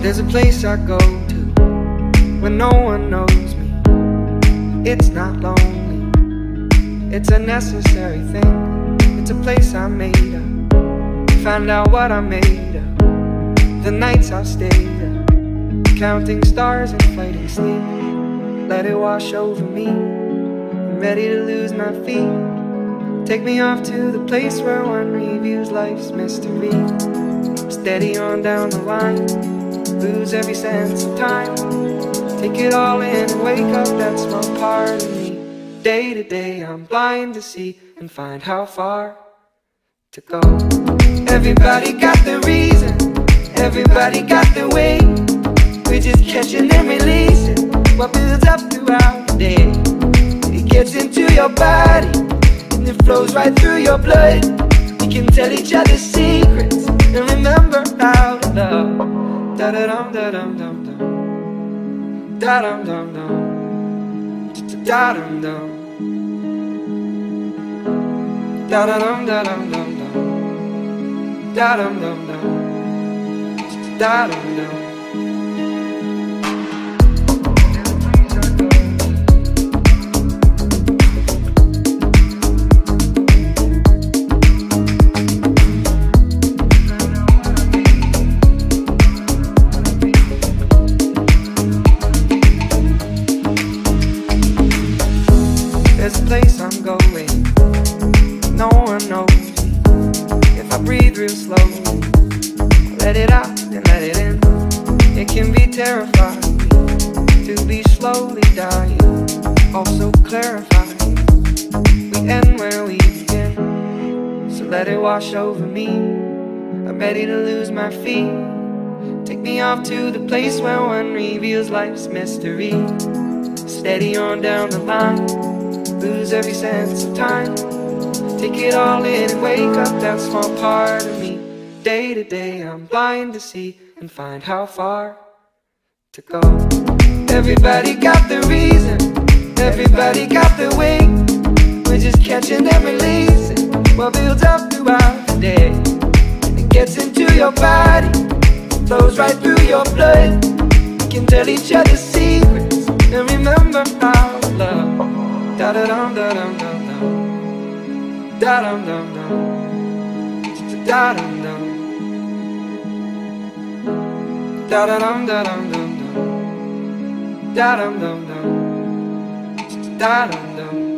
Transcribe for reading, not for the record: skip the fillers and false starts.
There's a place I go to when no one knows me. It's not lonely, it's a necessary thing. It's a place I made up, find out what I made of. The nights I've stayed up, counting stars and fighting sleep. Let it wash over me, I'm ready to lose my feet. Take me off to the place where one reviews life's mystery. Steady on down the line, lose every sense of time. Take it all in and wake up that small part of me. Day to day I'm blind to see and find how far to go. Everybody got their reason, everybody got their way. We're just catching and releasing what builds up throughout the day. It gets into your body and it flows right through your blood. We can tell each other secrets and remember how to love. Da da dum da dum dum dum, da dum dum dum, da dum dum, da da dum da dum dum dum, da dum dum dum, da dum dum. There's a place I'm going, no one knows me. If I breathe real slowly, let it out and let it in. It can be terrifying to be slowly dying, also clarifying. We end where we begin, so let it wash over me. I'm ready to lose my feet. Take me off to the place where one reveals life's mystery. Steady on down the line, lose every sense of time. Take it all in and wake up that small part of me. Day to day I'm blind to see and find how far to go. Everybody got their reason, everybody got their way. We're just catching and releasing what builds up throughout the day. It gets into your body, flows right through your blood. We can tell each other secrets and remember how to love. Da da dum da dum dum dum, da dum dum dum, da dum dum, da da dum da dum dum dum, da dum dum dum, da dum dum.